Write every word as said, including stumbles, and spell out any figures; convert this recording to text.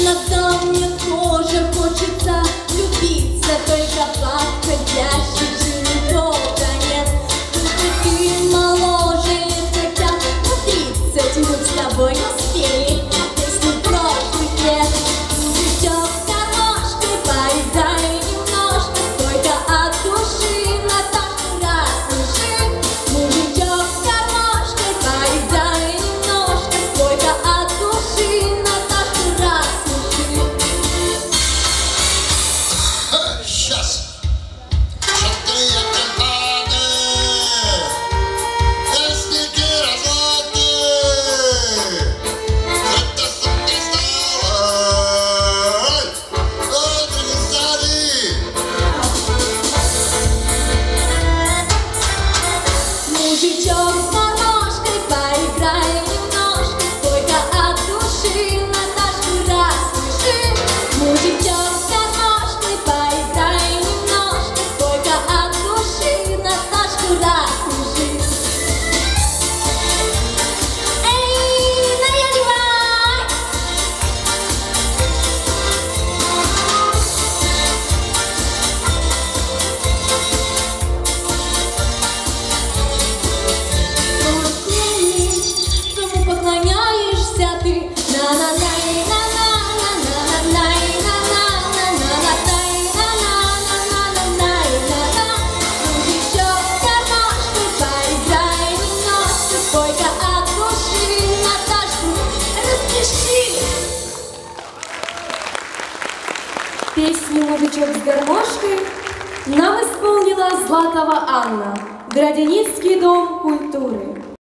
Иногда мне тоже хочется влюбиться, только подходящих же долго нет. Только ты моложе, хотя на тридцать мы с тобой не успели песню прошлых лет. Мужичок с гармошкой, поиграй немножко, только от души, Наташа, рассмеши. Мужичок с гармошкой, поиграй немножко, только от души, Наташа, рассмеши. Сейчас. Четыре компаны, песники разводы. Это суперстар. Ой, ты не сзади. Мужичок с гармошкой, поиграй немножко, только от души, Наташку, рассмеши. Мужичок с гармошкой, поиграй немножко, только от души, Наташку, рассмеши. Эй, наливай! Кому поклоняешься ты? На-на-най, на-на-на-на-на-най, на-на-на-на-на-най, на-на-на-на-на-най-на-на. Мужичок с гармошкой, поиграй немножко, только от души, Наташку, рассмеши. Песню «Мужичок с гармошкой» нам исполнила Златова Анна, Градиницкий дом культуры.